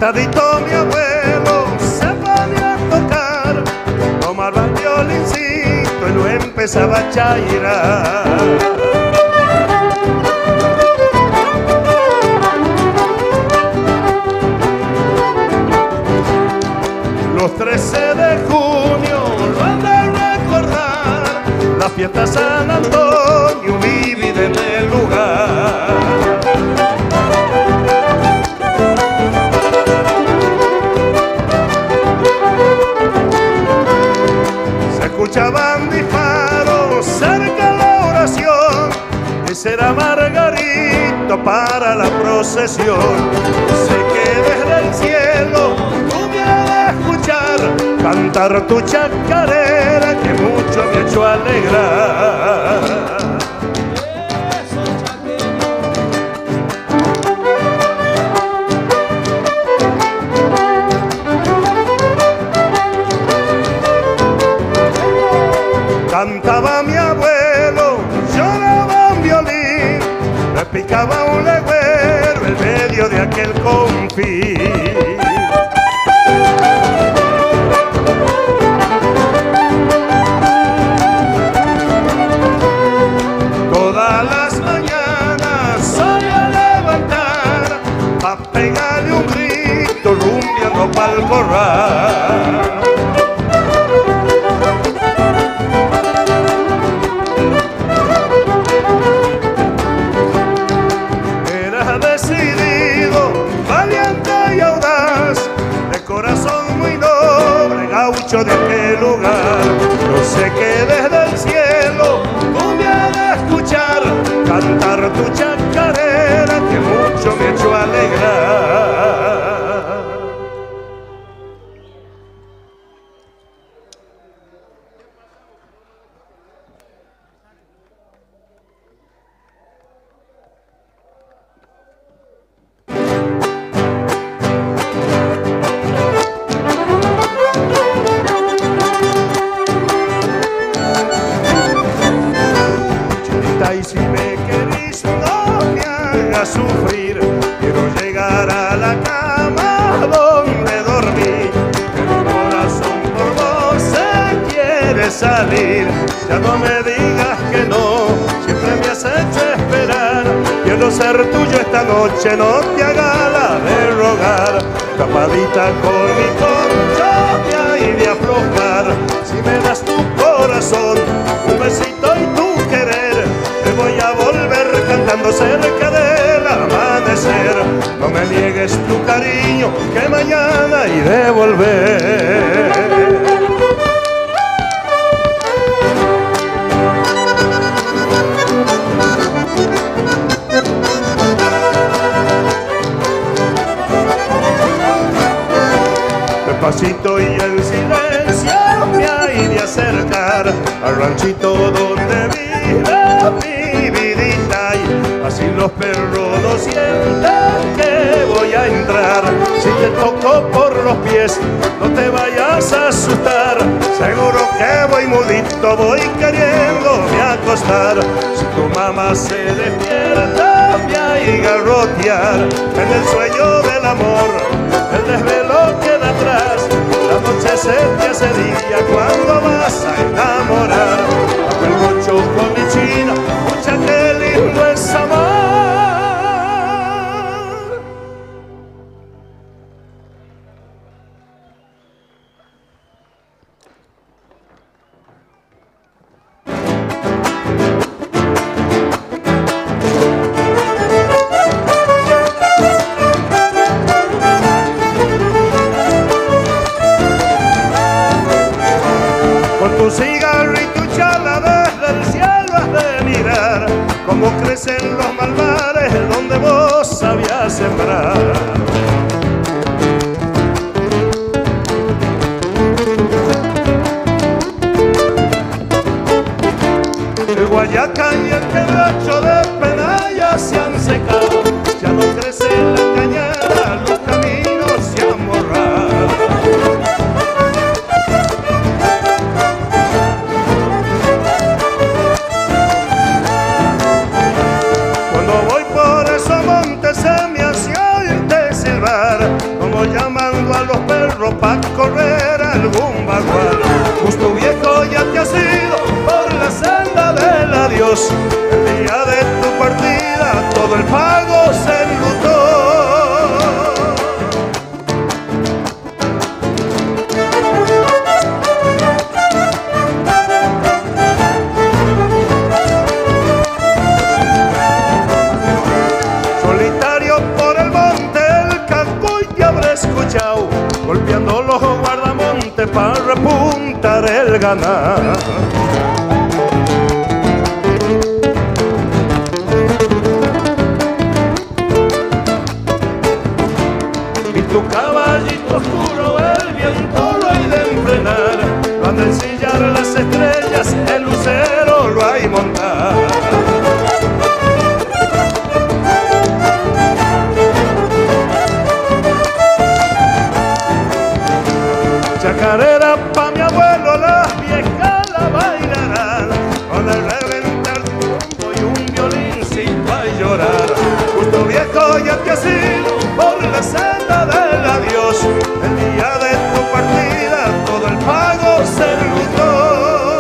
Sentadito mi abuelo se ponía a tocar, tomaba el violincito y lo empezaba a chairar. Los 13 de junio lo han de recordar, la fiesta San Antonio vivida en el lugar. Se escuchaban disparos cerca de la oración, ese era Margarito para la procesión. Sé que desde el cielo tú me has de escuchar cantar tu chacarera que mucho me ha hecho alegrar. Cantaba mi abuelo, lloraba un violín, me picaba un legüero en medio de aquel confín. Todas las mañanas solía levantar a pegarle un grito rumbeando pa'l corral. De aquel lugar, yo sé que desde el cielo tú me has de escuchar cantar tu chacarera que mucho me ha hecho alegrar. Y si me querís no me hagas sufrir, quiero llegar a la cama donde dormí, que mi corazón por vos se quiere salir. Ya no me digas que no, siempre me has hecho esperar, quiero ser tuyo esta noche, no te haga la de rogar. Tapadita con mi poncho me hay de aflojar, si me das tu corazón, un besito y tu querer, te voy a volver cantando cerca del amanecer. No me niegues tu cariño, que mañana iré a volver. Despacito y en silencio me hay de acercar al ranchito donde vive mi vidita, y así los perros no sienten que voy a entrar. Si te toco por los pies no te vayas a asustar, seguro que voy mudito, voy queriéndome acostar. Si tu mamá se despierta me hay de garrotear en el sueño del amor, el desvelo queda atrás, la noche se te hace día cuando vas a enamorar. El mocho con mi china, escucha qué lindo es amar. Con tu cigarro y tu charla desde el cielo has de mirar cómo crecen los malvares donde vos sabías sembrar. El guayacán y el quebracho de Penaya se han secado, ya no crece la cañada, los caminos se han borrado. Cuando voy por esos montes se me hace oírte silbar, como ya pa' correr algún bagual. Justo viejo ya te has ido por la senda del adiós. El día de tu partida todo el pago se enlutó. Golpeando los guardamontes para repuntar el ganado. Y tu caballito oscuro el viento lo hay de enfrenar. Lo han de ensillar las estrellas, el lucero lo hay montar. Chacarera pa' mi abuelo, las viejas la bailarán, con el reventar tu bombo y un violincito a llorar. Justo viejo ya te has ido por la senda del adiós. El día de tu partida todo el pago se enlutó.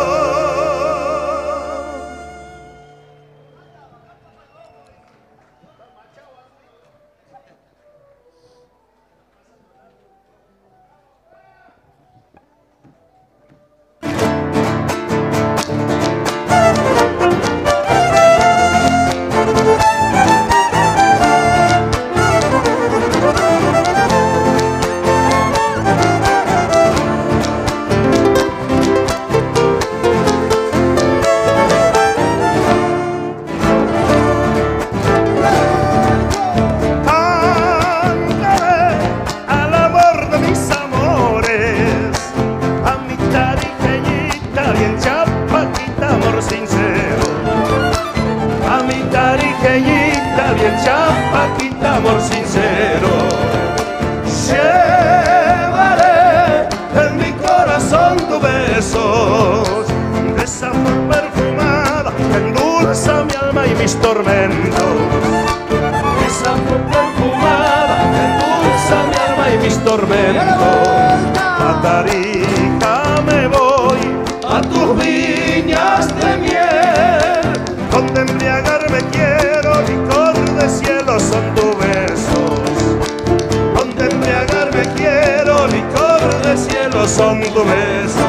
Son tu beso.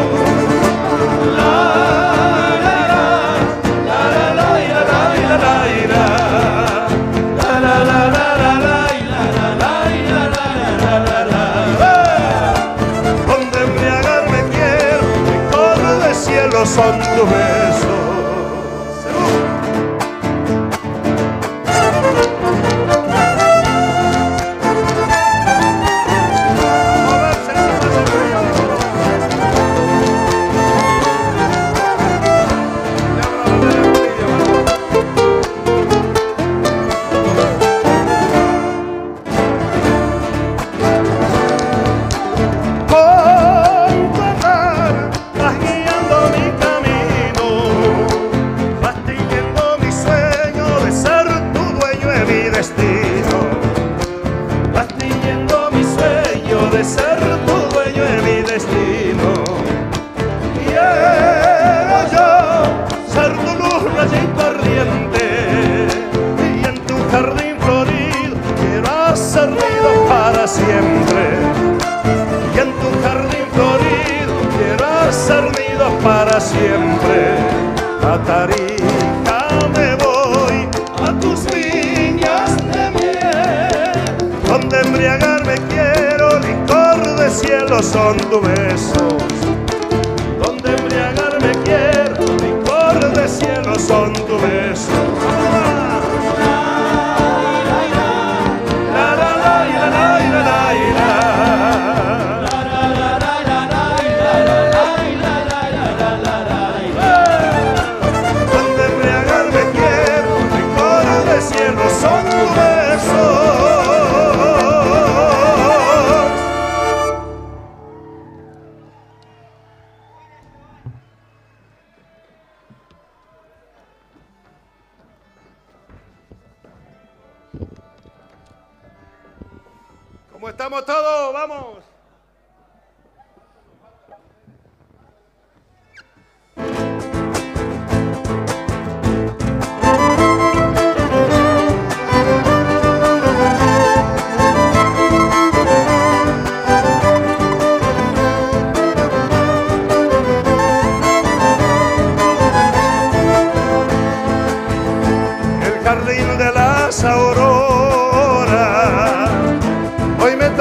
Donde embriagarme quiero, licor de cielo son tus besos. Para siempre a Tarija me voy, a tus viñas de miel, donde embriagarme quiero, licor de cielo son tus besos. Donde embriagarme quiero, licor de cielo son tus besos. Son tus besos. ¿Cómo estamos todos? ¡Vamos!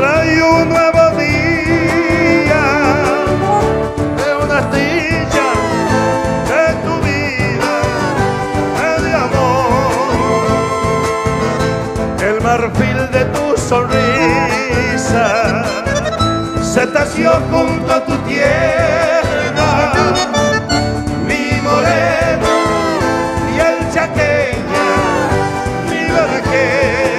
trae un nuevo día de una astilla de tu vida, de amor. El marfil de tu sonrisa se tació junto a tu tierra, mi moreno, piel chaqueña, mi vergel.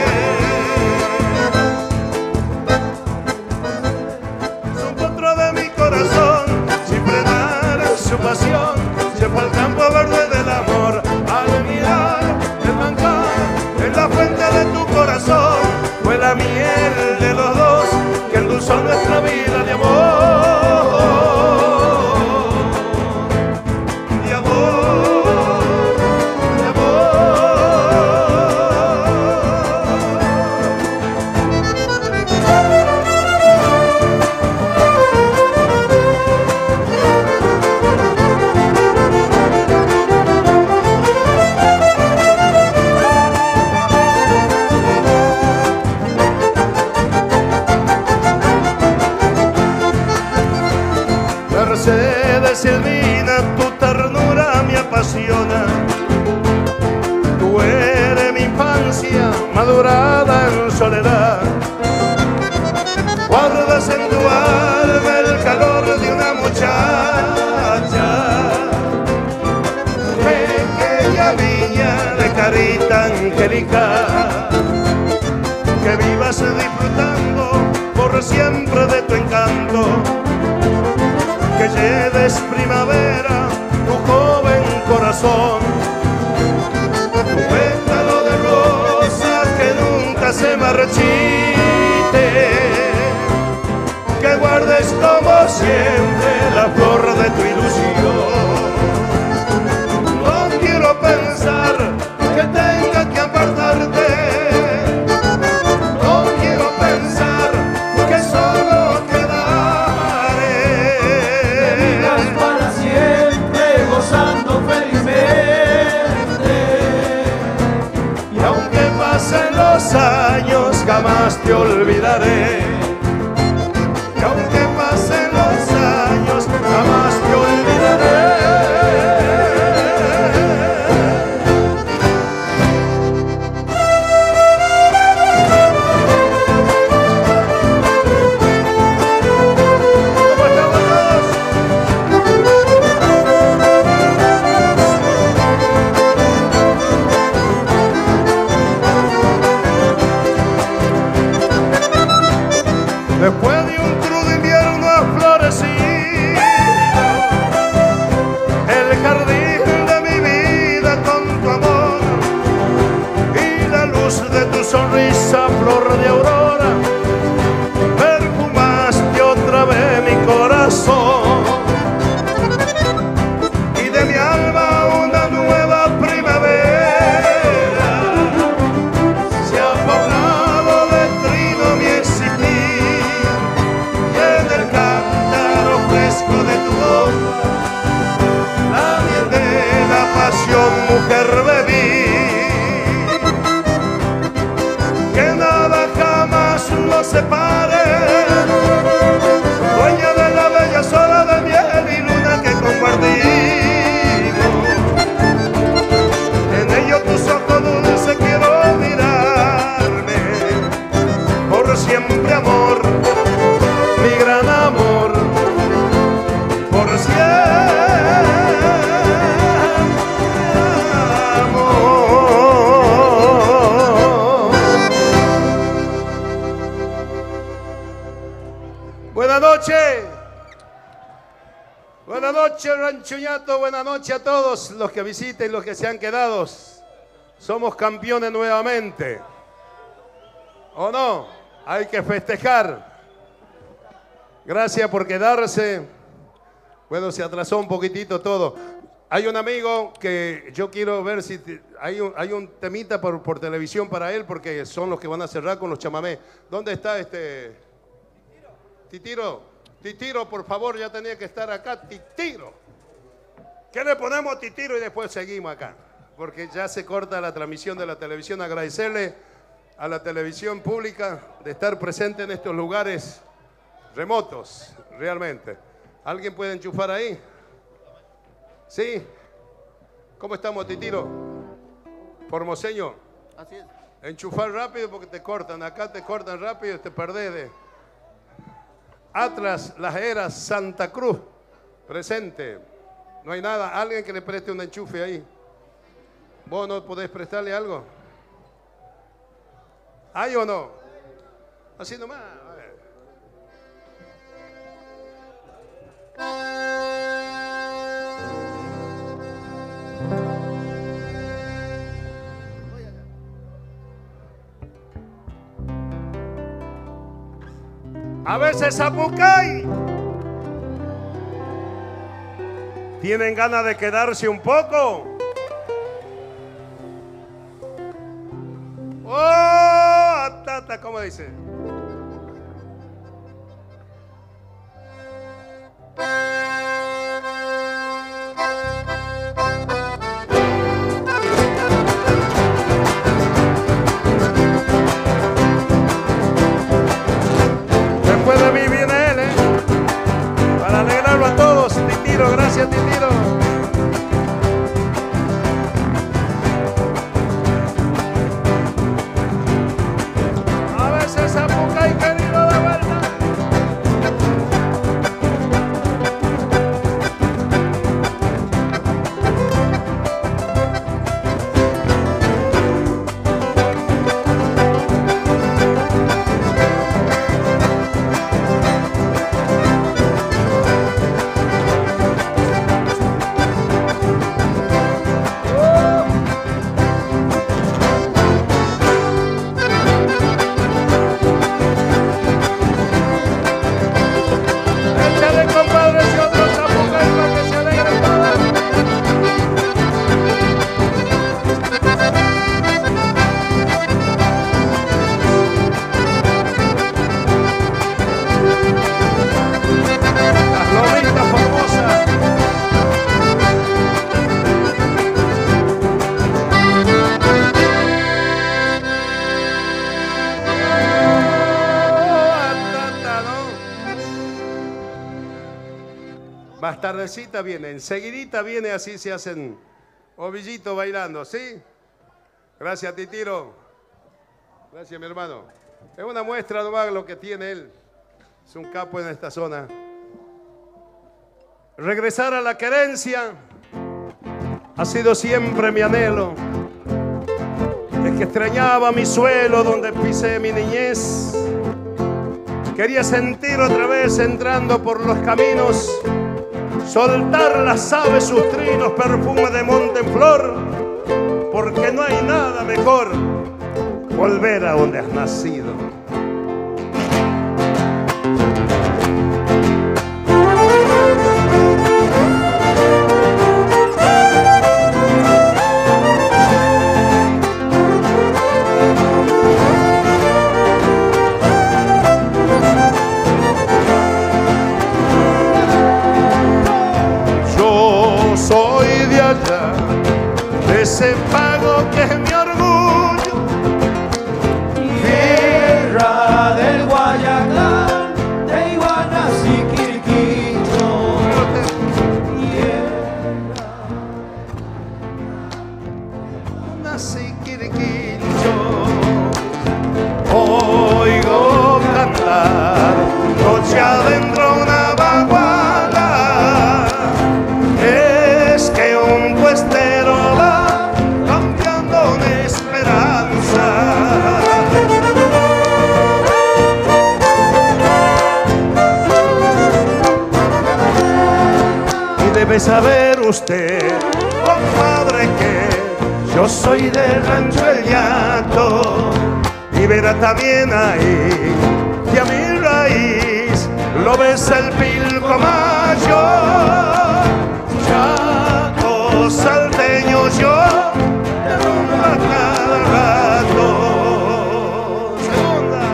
Son potro de mi corazón, sin frenar su pasión, se fue al campo verde del amor. Al mirar el manjar en la fuente de tu corazón, fue la miel de los dos que endulzó nuestra vida de amor, de amor, de amor. Mercedes Silvina, tu ternura me apasiona. Tú eres mi infancia madurada en soledad. Guardas en tu alma el calor de una muchacha, pequeña niña de carita angelical. Que vivas disfrutando por siempre de tu encanto, que lleves primavera tu joven corazón, tu pétalo de rosa que nunca se marchite, que guardes como siempre la flor de tu ilusión. No quiero pensar que tenga que apartarte, no quiero pensar que solo quedaré. Pasen los años, jamás te olvidaré. Y aunque pasen los años, jamás te olvidaré. Después de un crudo invierno ha florecido el jardín de mi vida con tu amor y la luz de tu sonrisa, flor de aurora, perfumaste otra vez mi corazón y de mi alma una nueva primavera se ha poblado de trino mi existir. De tu boca, la miel de la pasión, mujer, bebí, que nada jamás nos separe, dueña de la bella sola de miel y luna que compartimos. En ellos tus ojos dulces quiero mirarme, por siempre amor, mi gran amor. Por siempre amor. Buenas noches. Buenas noches, Rancho Ñato. Buenas noches a todos los que visiten, los que se han quedado. Somos campeones nuevamente. ¿O no? Hay que festejar. Gracias por quedarse. Bueno, se atrasó un poquitito todo. Hay un amigo que yo quiero ver si hay un temita por televisión para él, porque son los que van a cerrar con los chamamés. ¿Dónde está este? Titiro. Titiro, por favor, ya tenía que estar acá. Titiro. ¿Qué le ponemos, Titiro? Y después seguimos acá, porque ya se corta la transmisión de la televisión. Agradecerle a la televisión pública de estar presente en estos lugares remotos, realmente. ¿Alguien puede enchufar ahí? ¿Sí? ¿Cómo estamos, Titiro? Formoseño. Así es. Enchufar rápido porque te cortan. Acá te cortan rápido y te perdés de... Atlas, Las Heras, Santa Cruz. Presente. No hay nada. Alguien que le preste un enchufe ahí. ¿Vos no podés prestarle algo? ¿Hay o no? Así nomás. A ver. A veces Zapucay tienen ganas de quedarse un poco. ¡Oh! Tata, ¿cómo dice? Después de mí viene él, para alegrarlo a todos. Titiro, gracias, Titiro. Más tardecita viene, enseguidita viene, así se hacen ovillitos bailando, ¿sí? Gracias, Titiro. Gracias, mi hermano. Es una muestra nomás lo que tiene él. Es un capo en esta zona. Regresar a la querencia ha sido siempre mi anhelo. Es que extrañaba mi suelo donde pisé mi niñez. Quería sentir otra vez entrando por los caminos, soltar las aves sus trinos, perfume de monte en flor, porque no hay nada mejor volver a donde has nacido. Ese pago que es mi orgullo, tierra del Guayacán, de Iguanas y Quirquincho, Iguanas y Quirquincho. Oigo cantar noche adentro una baguala, es que un puestero va debe saber usted, compadre, que yo soy del rancho El Llato, y verá también ahí que a mi raíz lo ves el pilco mayor. Chaco salteño yo de rumba cada rato. Segunda.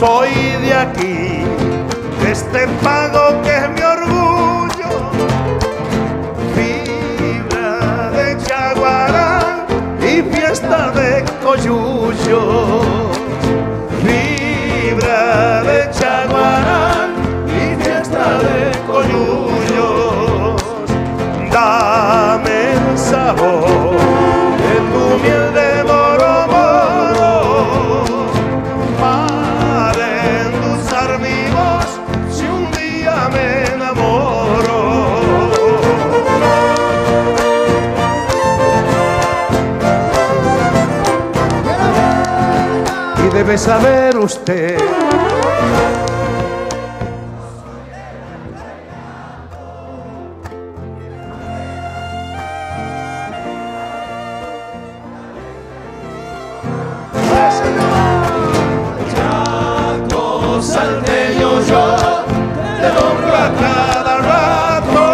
soy de aquí, de este pago que es mi orgullo, fibra de chaguarán y fiesta de coyullo, fibra de chaguarán y fiesta de coyullos. Dame el sabor de tu miel de moro moro para endulzar mi voz si un día me enamoro. Y debe saber usted salteño yo, te nombro a cada rato.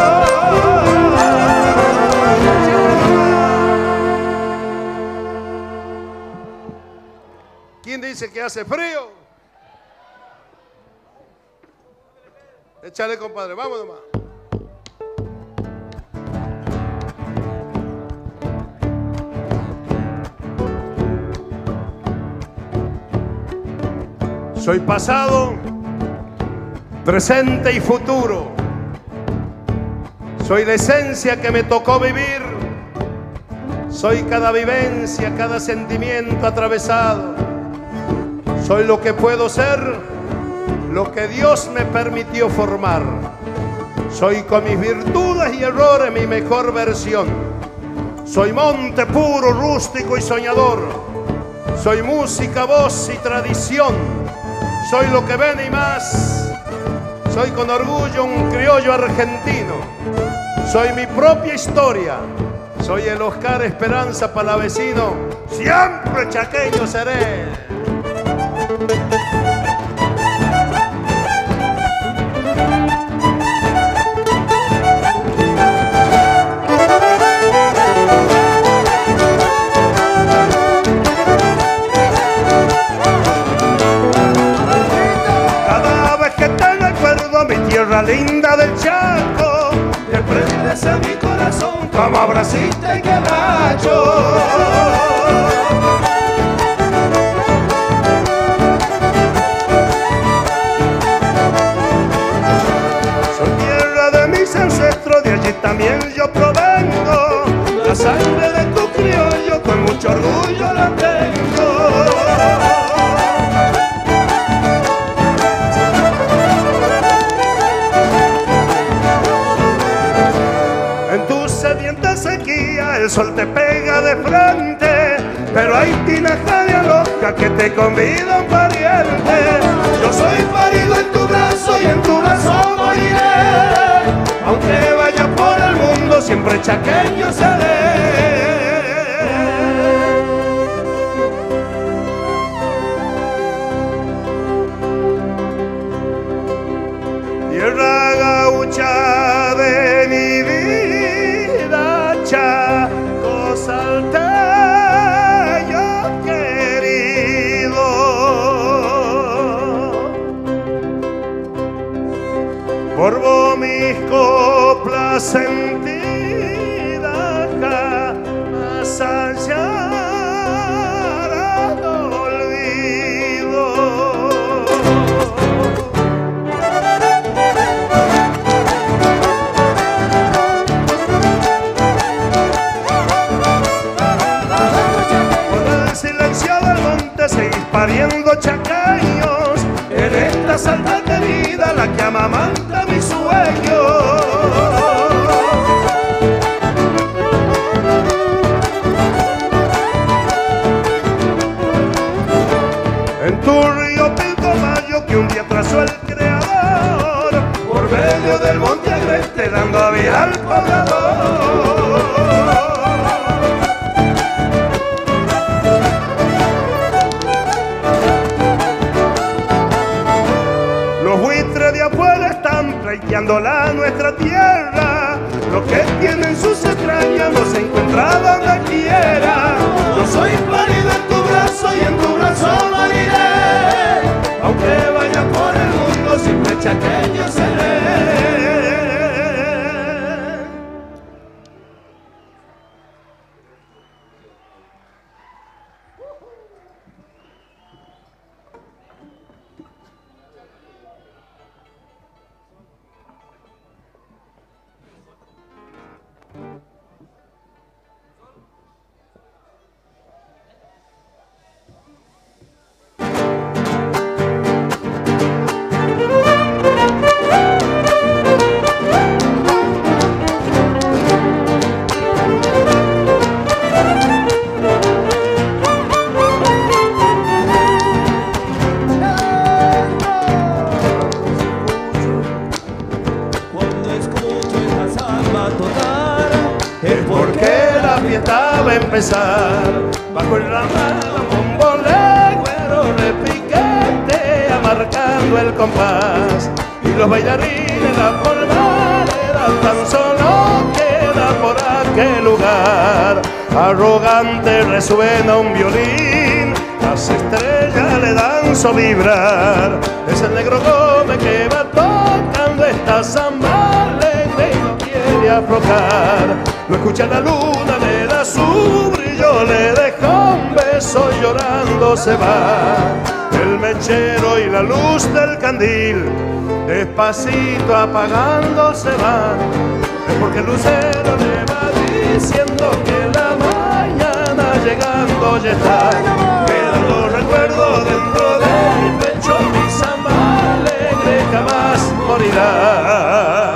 ¿Quién dice que hace frío? Échale, compadre, vamos nomás. Soy pasado, presente y futuro. Soy la esencia que me tocó vivir. Soy cada vivencia, cada sentimiento atravesado. Soy lo que puedo ser, lo que Dios me permitió formar. Soy con mis virtudes y errores mi mejor versión. Soy monte puro, rústico y soñador. Soy música, voz y tradición. Soy lo que ven y más. Soy con orgullo un criollo argentino. Soy mi propia historia. Soy el Oscar Esperanza Palavecino. Siempre chaqueño seré. Tierra linda del Chaco, te prendes a mi corazón como abraciste y quebracho. Soy tierra de mis ancestros, de allí también yo provengo. La sangre de tu criollo con mucho orgullo la tengo. El sol te pega de frente, pero hay tinaja de aloca que te convida un pariente. Yo soy parido en tu brazo y en tu brazo moriré. Aunque vaya por el mundo, siempre chaqueño seré. Tierra gaucha de mi vida, Chaco salteño querido, por vos mis coplas sentidas jamás hallarán olvido. Seguís pariendo chaqueños en esta santa querida, la que amamanta mis sueños. En tu río Pilcomayo que un día trazó el creador, por medio del monte Agreste dando vida al poblador. Pleiteándola nuestra tierra, lo que tienen sus extrañas no se encuentra donde quiera. Yo soy parido en tu brazo y en tu brazo moriré. chaqueño seré. Va a empezar bajo el ramado bombolegüero repiquetea marcando el compás y los bailarines la polvareda tan solo queda por aquel lugar. Arrogante resuena un violín, las estrellas le dan su vibrar. Es el negro Gómez que va tocando esta samba alegre y no quiere aflojar. No escucha la luna, le da su brillo, le deja un beso y llorando se va. El mechero y la luz del candil despacito apagando se van. Es porque el lucero le va diciendo que la mañana llegando ya está. Quedan los recuerdos dentro del pecho, mi samba alegre jamás morirá.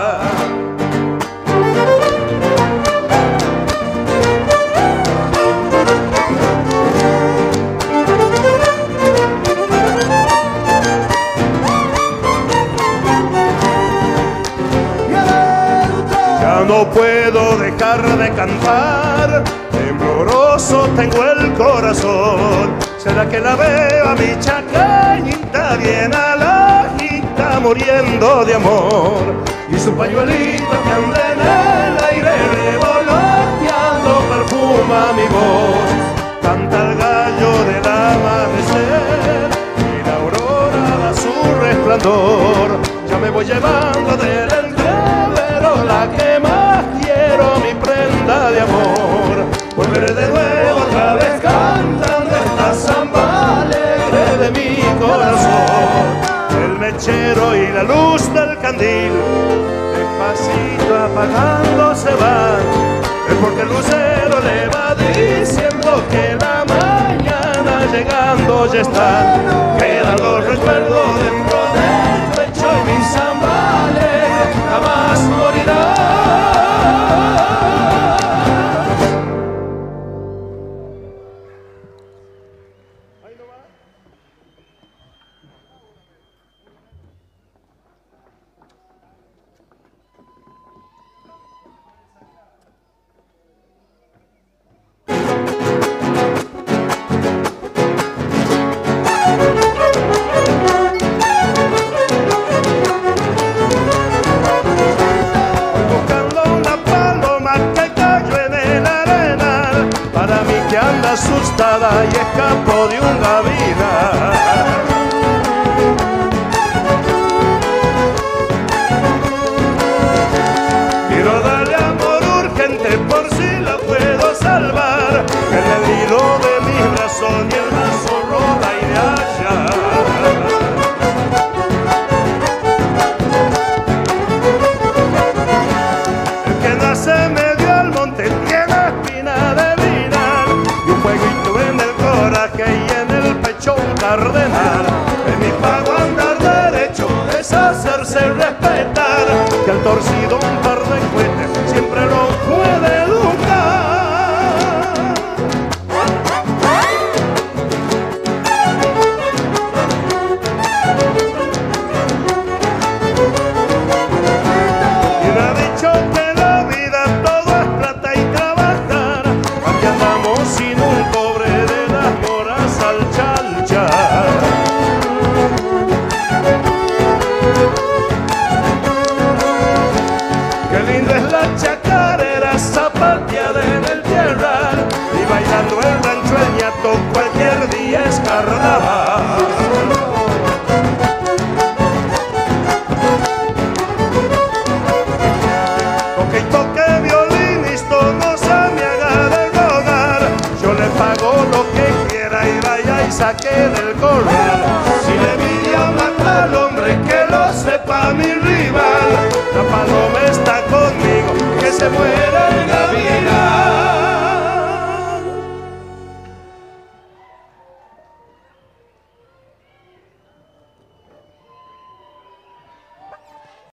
No puedo dejar de cantar, tembloroso tengo el corazón. ¿Será que la veo a mi chacañita bien alajita muriendo de amor? Y su pañuelito que anda en el aire revoloteando perfuma mi voz. Canta el gallo del amanecer y la aurora da su resplandor. Ya me voy llevando del entrevero la que más quiero, mi prenda de amor. Volveré de nuevo otra vez cantando esta samba alegre de mi corazón. El mechero y la luz del candil despacito apagando se van. Es porque el lucero le va diciendo que la mañana llegando ya está. Quedan los recuerdos dentro del pecho y mi samba alegre jamás morirá. Asustada y escapó de un gavilán. Quiero darle amor urgente por si la puedo salvar. El hilo de mi razón y el brazo roda y de allá. El que nace medio al monte tiene espina de fueguito en el coraje y en el pecho un cardenal. En mi pago andar derecho es hacerse respetar, que al torcido un par de cohetes siempre lo puede educar. Y me ha dicho que la vida todo es plata y trabajar. Aquí andamos sin un cobre de las moras al chalchar. Qué linda es corral. Si la envidia mata al hombre, que lo sepa mi rival. La paloma